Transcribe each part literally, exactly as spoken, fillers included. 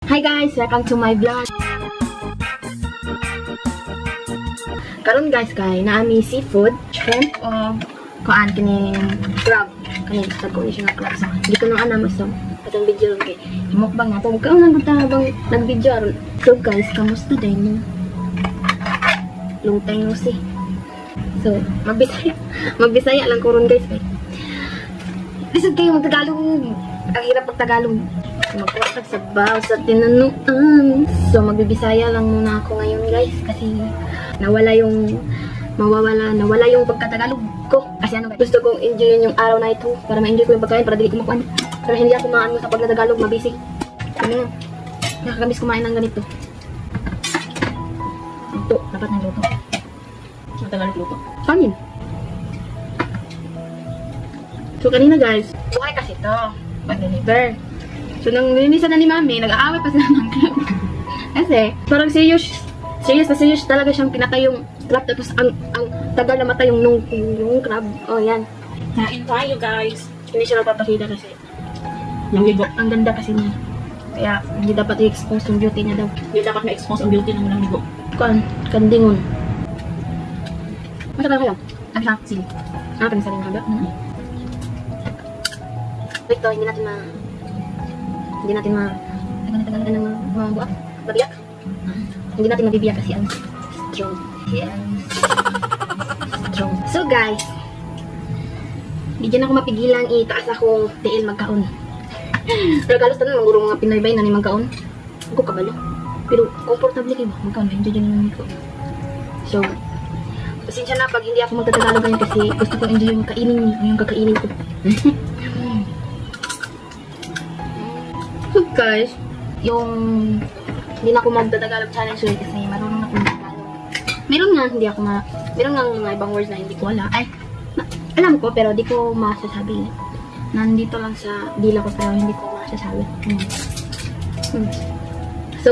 Hi guys, welcome to my vlog. Karon guys kay naami seafood, shrimp o kuan kini crab. Kani sa ko siya nga crab sa. Di ko nang ana mo sa atong video ron kay mukbang na to. Kaon nang ta bang nag-video ron. So guys, kamusta day mo? Long time no see. So, magbisaya. Magbisaya lang ko ron guys kay. Lisod kayo mag-Tagalog. Ang hirap pag-Tagalog. Magpapag sa baw sa tinanuan. So, magbibisaya lang muna ako ngayon guys. Kasi nawala yung mawawala, nawala yung pagkatagalog ko. Kasi ano guys, gusto kong enjoyin yung araw na ito. Para ma-enjoy ko yung pagkain, para dili ko makuan. Pero hindi ako maano sa pagkatagalog, mabisi. Ano, nakakamiss kumain ng ganito. Ito, dapat ng luto. Matagalog luto. Panin. So, kanina guys, buhay kasi ito. Pag-deliver. So, nang nilinisan na ni Mami, nag-aaway pa sila ng crab. Kasi, parang serious, serious na serious talaga siyang pinatay yung crab. Tapos, ang, ang tagal na matay yung, yung, yung crab. Oh, yan. Kain tayo, guys. Hindi siya napapakita kasi. Yung ligo. Ang ganda kasi niya. Kaya, hindi dapat i-expose yung beauty niya daw. Hindi dapat ma-expose ang beauty ng unang ligo. Kuan, kandingon. Masakal kayo? Ano siya? Sili. Ah, panisaling haba? Mm-hmm. Wait, to, hindi natin ma... Hindi natin ma... Tagal-tagal na ng mga buak. Mabiyak. Hindi natin mabibiyak kasi ang strong. Yeah. Strong. So guys, hindi dyan ako mapigilan itaas akong tiil magkaon. Pero galos tanan mga mga Pinoy bay na ni magkaon. Ako kabalo. Pero comfortable kayo ba? Magkaon ba? Enjoy dyan yung ko. So, pasensya na pag hindi ako magtatagalog ngayon kasi gusto ko enjoy yung kainin yung kakainin ko. So guys, yung hindi na ako magtatagalog challenge ulit kasi marunong na ako magtagalog. Meron nga hindi ako ma... Meron nga mga ibang words na hindi ko wala. Ay, na, alam ko pero di ko masasabi. Nandito lang sa dila ko pero hindi ko masasabi. Hmm. Hmm. So,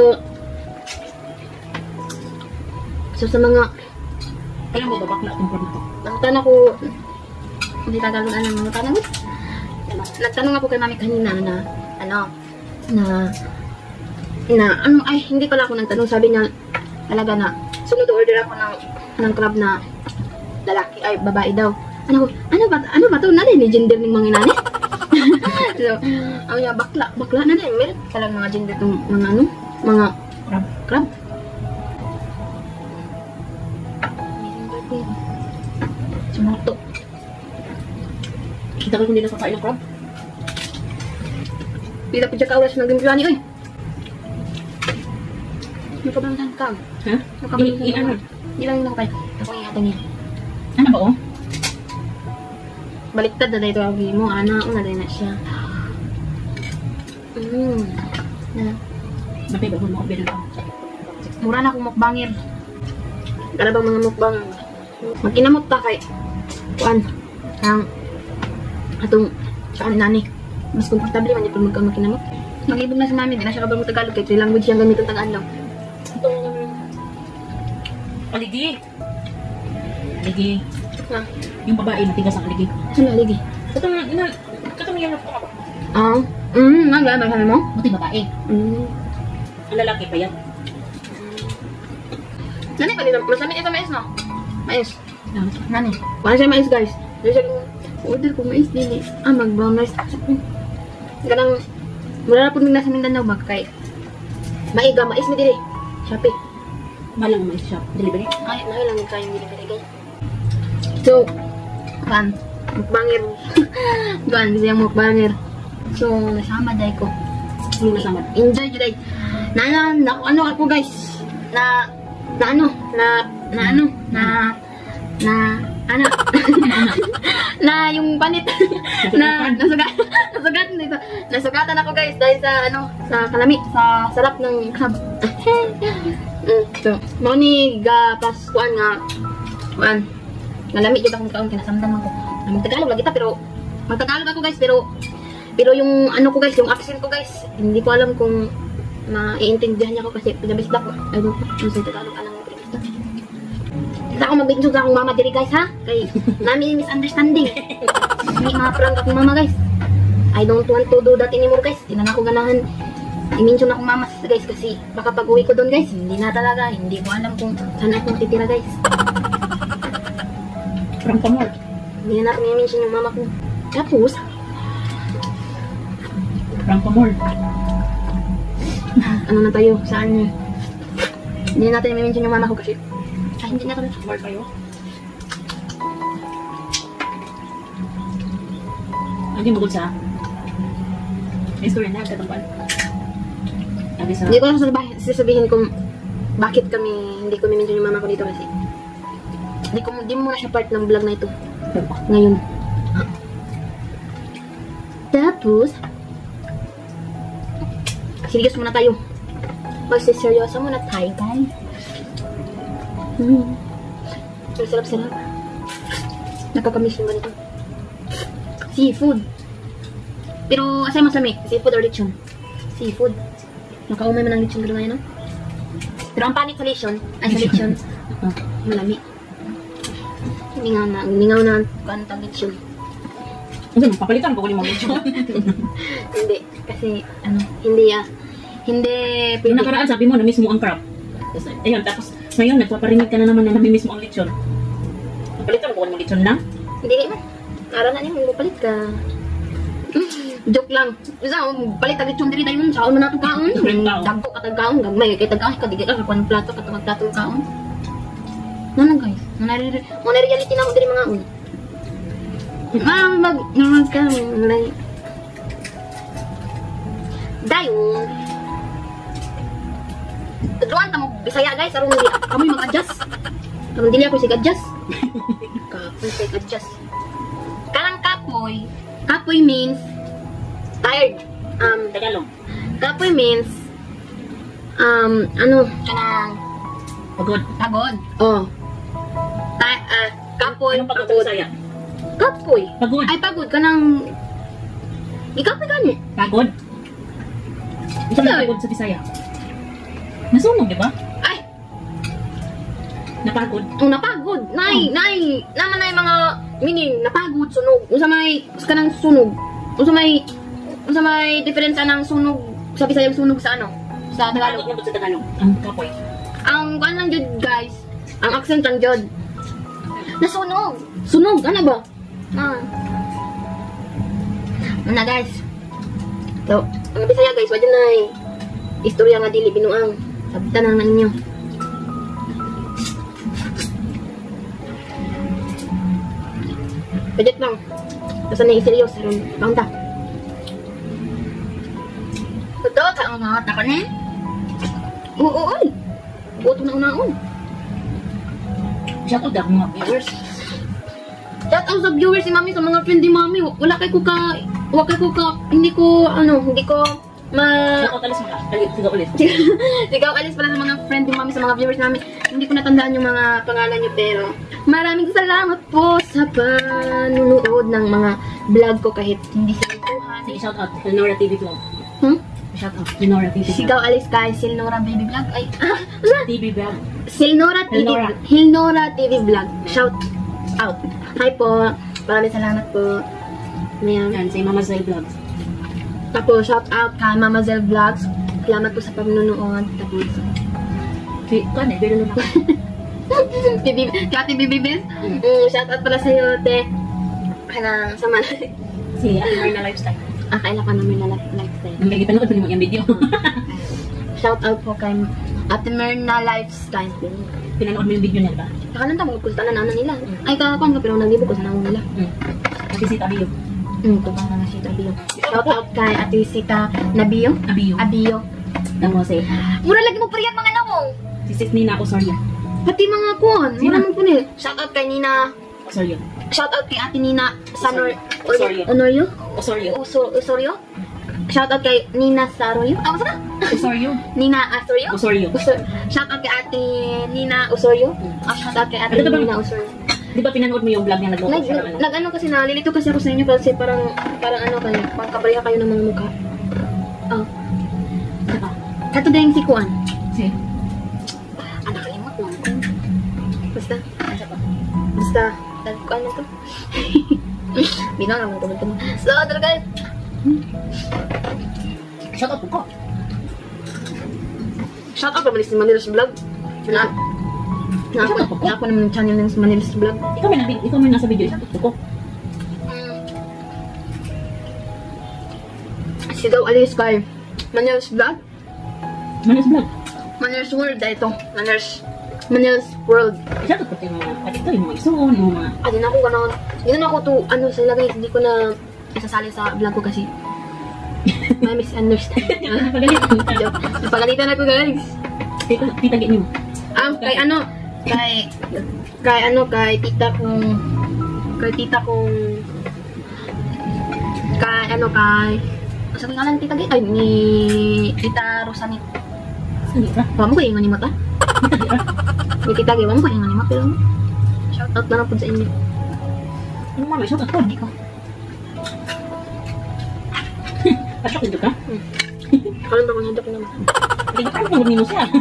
so sa mga... Kailan mo babak na itong crab na to? Nagtanong ako... Hindi tagalog ano mga tanong. Nagtanong ako kay Mami kanina na... Ano? na na ano ay hindi pala ako nagtanong, sabi niya talaga na sunod order ako ng ng crab na lalaki ay babae daw. Ano ko ano ba ano ba to na din gender ning mga nani. So ang ya bakla bakla na din meron talang mga gender tong mga ano mga Crab. crab sumoto. Kita ko hindi na kakain ng crab. Pila pa dyan ka oras ng gimplani, oy! Nakabalantan ka. Ha? Nakabalantan I- i- ano? Hindi lang yun ako kayo. Ako yung hata niya. Ano ba, oh? Baliktad na dahil ito ang mo. Ana, una dahil na siya. Mmm. Na. Bakit ba mo bilang ako? Mura na akong mukbangir. Kala bang mga mukbang. Magkinamot ta kay kuan. Ang atong saan nani. Mas komportable man yung pag magkinamot. Nag-ibog na si Mami, di na siya kabang mo Tagalog kaya three language siyang gamitin tagaan lang. Itong... Aligi. Aligi. Ha? Yung babae na tigas ang aligi. Saan naligi? Katong... Ina... Katong yan ako. Ah. Mm, nga ba sabi mo? Buti babae. Mm. Ang lalaki pa yan. Nani pa nila, masamit ito mais no? Mais. Ah, Nani? Wala siya mais guys. Wala siya order ko mais dili. Ah, mag-brown rice. Ganang, mula na po nasa Mindanao ba? Kay, maiga, mais mi dili. Shopee. Balang mais shop. Delivery. Ay, nahilang kayo delivery guys. So, kan, mukbangir. Kan, kasi yung mukbangir. So, nasama day ko. Yung nasama. Enjoy today. Na, na, na, ano ako guys? Na, na ano? Na, na ano? Na, na, ano? Na yung panit. na, nasugat, nasugat dito. Nasugatan ako guys dahil sa, ano, sa kalami, sa sarap ng crab. mm, so, mau ni ga paskuan nga, kuan, nalami kita kung kaon, kinasamdam ako. Magtagalog lagi ta, pero, magtagalog ako guys, pero, pero yung ano ko guys, yung accent ko guys, hindi ko alam kung maiintindihan niya ko kasi pinabisdak ko. Ay, doon ko, yung sa Tagalog, alam mo, pinabisdak. Kita ako mabigso sa akong mama diri guys ha, kay namin misunderstanding. Hindi mga prank akong mama guys. I don't want to do that anymore guys. Di na ako ganahan I-mention akong mama guys kasi baka pag uwi ko doon guys, hindi na talaga, hindi ko alam kung saan ako titira guys. From Pamor. Hindi na natin i-mention yung mama ko. Tapos, From Pamor. ano na tayo, saan niya? Hindi na natin i-mention yung mama ko kasi, ah, hindi na kami. Pamor kayo. Hindi mo sa history na katambal. Lagi sa Hindi ko lang sasabihin, sasabihin kung bakit kami, hindi ko i-mention yung mama ko dito kasi hindi ko, hindi mo na siya part ng vlog na ito. Ngayon. Tapos, serious muna tayo. Magsiseryoso muna tayo, guys. Mm. Ang sarap-sarap. Nakakamiss yung ganito. Seafood. Pero, asay masami? Seafood or lechon? Seafood. Nakaumay man ang lechon pero ngayon, no? Pero ang panit sa lechon, ay sa lechon, malami. Ningaw na, ningaw na kung tag lechon. Ano, papalitan ko ulit mo lechon. Hindi, kasi, ano, hindi ah. Hindi, Yung nakaraan sabi mo na mismo ang crab. Tapos, ayun, tapos ngayon nagpaparinig ka na naman na nami-mismo ang lechon. Papalitan ko ulit mo lechon na? Hindi naman. Ara na niya, magpalit ka. Joke lang. Isa, palit agad yung diri tayo. Saan mo na itong kaon? Dagko ka tag kaon. Gagmay kay tag kaon. Kadigit ka kakuan plato. Katungag plato ng kaon. Ano guys? Mga reality na ako diri mga un. Ah, mag... Mag ka. Malay. Dayon. Tadruan ka mo. Bisaya guys. Aron hindi. Kamoy mag-adjust. Aron dili ako sig-adjust. Kapoy sig-adjust. Karang kapoy. Kapoy means tired. Um, Tagalog. Kapoy means um, ano, kanang Pagod. pagod. Oh. Ta uh, kapoy, Anong pagod sa Bisaya? Kapoy. Pagod. Ay, pagod ka nang ikapoy gani. Pagod? Ito na pagod sa Bisaya. Nasunog, di ba? Ay, Napagod. ang napagod. Nay, nay, naman nay mga meaning napagod, sunog. Unsa may kanang sunog. Unsa may unsa may diferensya ng sunog sa Bisayang sunog sa ano? Sa Tagalog. Napagod na sa Tagalog. Ang kapoy. Ang kuan lang jud guys, ang accent lang jud. Nasunog. Sunog ano ba? Ah. Ano guys? So, ang Bisaya guys, wa na istorya nga dili binuang. Sabitan na ninyo. Budget lang. Basta na i-serious ron. Kaunta. Totoo ka ang mga taka na. Oo, oo, oo. Buto na unaon. Shout out ako mga viewers. Shout out sa viewers si Mami, sa mga friend ni Mami. Wala kay ko ka, wala kay ko ka, hindi ko, ano, hindi ko ma... Shout out alis mga. Sigaw ulit. Sigaw alis pala sa mga friend ni Mami, sa mga viewers namin. Hindi ko natandaan yung mga pangalan niyo, pero maraming salamat po sa panunood ng mga vlog ko kahit hindi sila kuhan. Sige, shout out. Lenora T V Vlog. Hmm? Shout out. Lenora T V Vlog. Sigaw alis kay Silnora Baby Vlog. Ay, ah, wala. T V Vlog. Silnora T V, Hilnora. Hilnora T V Vlog. Shout out. Hi po. Maraming salamat po. Ayan. Yan, si Mama Zell Vlogs. Tapos, shout out kay Mama Zell Vlogs. Salamat po sa panonood. Tapos, Si, kan eh, pero naman. Bibi, Kati Bibibis. Mm, shout out pala sa'yo, te. Kanang sama na. Si Alimer na Lifestyle. Ah, kailan ka namin na life lifestyle. Ang lagi panood mo yung video. Shout out po kay Ate Myrna Lifestyle. Pinanood mo yung video niya, diba? Kakalan tamo, kulta na nana nila. Ay, kakakuan ka, pero naglibo ko sa nangon nila. Hmm. Kasi si Tabio. Hmm, kung baka nga si Tabio. Shout out kay Ate Sita Nabio. Abio. Abio. Namo si Mura lagi mo priyak mga nawong. si Sis Nina Osorio. Pati mga kuan. Sino? Mura mo po ni. Shout out kay Nina. Osorio. Shout out kay Ate Nina Sanor. Osorio. Honorio? Osorio. Oso, Osorio? Shout out kay Nina Saroyo. Ah, basta na? Osorio. Nina Asorio? Osorio. Usor shout out kay Ate Nina Osorio. Ah, shout out kay Ate Ano to ba? Nina Osorio. Di ba pinanood mo yung vlog niya nagluto Nag, siya ng nag, ano? nag ano kasi nalilito kasi ako sa inyo kasi parang parang ano kayo, pangkapareha kayo ng mga mukha. Oh. Diba? Kato din si Kuan. Si? Ah, nakalimot mo. Basta, Asa pa? basta, nagkuan na to. Bilang naman ito mo. So, talaga guys. Shout out po ko. Shout out pabilis ni Manila's Vlog. Na, na ako, na ako naman yung channel ng Manila's Vlog. Ikaw may, nabi- ikaw may nasa video, isa ko. Si daw alis kay Manila's Vlog. Manas vlog. Manila's World, dahil ito. Manila's, Manila's World. Isa ko yung mga, at ito yung mga isuon, yung mga, Ah, din ako gano'n. Hindi na ako to, ano sila guys, hindi ko na isasali sa vlog ko kasi may misunderstand. pagalitan ka. Joke. Napagalitan ako guys. Tita, titagin niyo. Ah, kay ano, kay, kay ano, kay tita kong, kay tita kong, kay ano, kay, sa nga lang tita, ay, ni tita Rosanit. Sali ra. Wala mo kayo nga ni mata? Titagi ra. Ni tita, wala mo kayo nga ni mata, pero shout out na lang po sa inyo. Ano mo, may shout out ko, hindi ko. Pasok dito ka? Hmm. Kalan ba kung hindi ko naman? Hindi ka parang kung mo siya.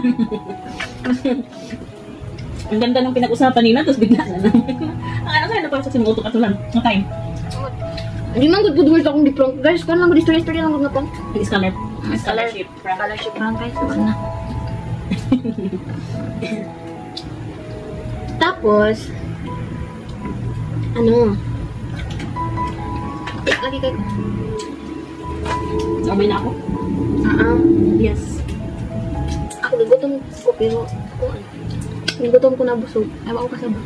Ang ganda ng pinag-usapan nila, tapos bigla na lang. Ang ano kaya na parang sa sinuto ka tulang. Ang time. Hindi man good good words akong di-prank. Guys, kung lang good story-story lang good na prank. Scholar. Scholarship. Scholarship prank guys. Wala na. Tapos, ano, eh, lagi kayo. Sabay na ako? Ah, ah. Yes. Ako, nagutom ko, pero, ako, ano, nagutom ko na busog. Ewan ko kasi ba?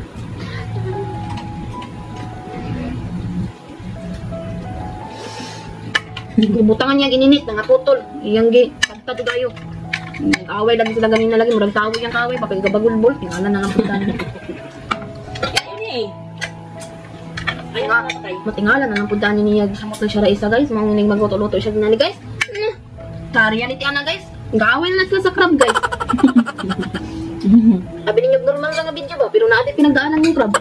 Butangan niya gininit, nangaputol. Iyang gi, pagtado tayo. Nag-away lagi sila ganin na lagi. Murag tawag yung kaway, papay gabagulbol. Tingalan na lang po tayo. Ayun eh. Ayun Nga, na tayo. matingala na lang po tayo niya. Samot na siya ra isa guys. Mangunig magluto-luto siya ginali guys. Mm. Sa reality ana guys. Nag-away na sila sa crab guys. Sabi ninyo normal lang nga video ba? Pero natin pinagdaanan yung crab.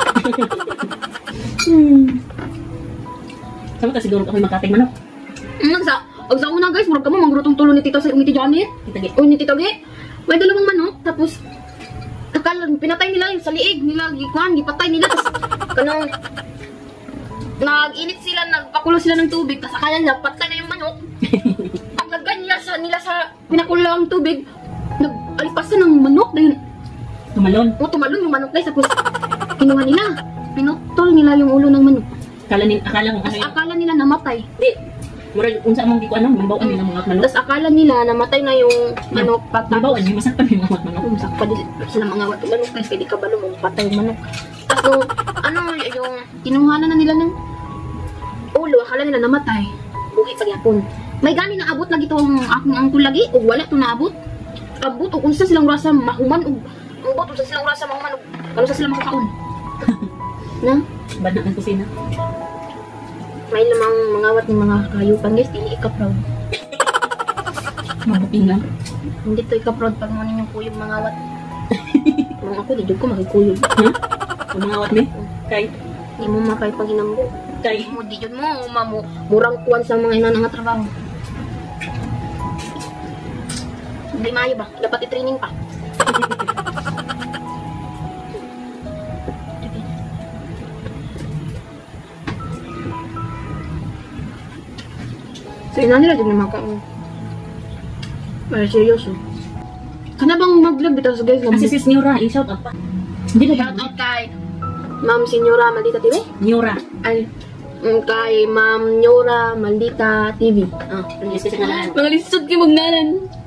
Hmm. Sama ka siguro ako yung makating manok. Mm, sa, og sa una guys, murag kamo mangrutong tulo ni Tito sa umiti Janet. Itagi. O ni Tito Ge. May dalawang manok tapos akala pinatay nila yung sa liig nila gikuan, gipatay nila tapos kanang nag-init sila, nagpakulo sila ng tubig tapos akala nila patay na yung manok. Ang lagay nila sa nila sa pinakulong tubig, nag-alipasan ng manok na yun. Tumalon. O tumalon yung manok guys tapos kinuha nila. Pinutol nila yung ulo ng manok. Akala nila, akala mo ano Tapos yun. akala nila namatay. Di. Murag unsa mong di ko ano, mambawaan nila mga manok. Tapos akala nila namatay na yung manok pagtapos. Mambawaan niya, masaktan yung mga manok. Umsak pa din sila mga wato manok guys, kaya di ka balo mong patay yung manok. Tapos yung, ano, yung kinuhanan na nila ng ulo, akala nila namatay. Buhi pagyapon. May gani na abot lagi itong akong angkol lagi, o wala ito naabot. Abot, o kung sa silang rasa mahuman, o abot, o sa silang rasa mahuman, o ano sa sila makakaon. Na? Bad na ang kusina. May namang mangawat ng mga kayupan guys, dili ika-proud. Mabuping lang. Hindi to ika-proud pag mo ninyong kuyog mangawat. Mga ako, di ko makikuyog. Ha? Ang mga awat mi? Kay? Di mo mapay pag hinambo. Kay? Mo di jud mo mamu murang kuan sa mga ina nga trabaho. Di maayo ba? Dapat i-training pa. So ina nila jud na makaon. Pero seryoso. Kana bang mag-vlog bitaw sa guys? Kasi sis Nyura, i-shout out pa. Hindi na Shout out kay Ma'am Senyora Maldita T V. Nyura. Ay, mm, kay Ma'am Nyora Maldita T V. Ah, Ang isa sa ngalan. mga lisod kayo magnalan.